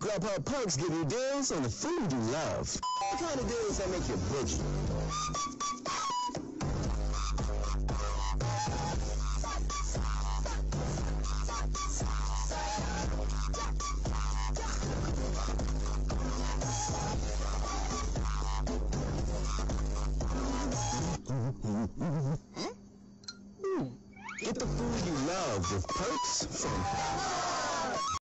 Grubhub Perks give you deals on the food you love. The kind of deals that make you bougie. Get the food you love with Perks from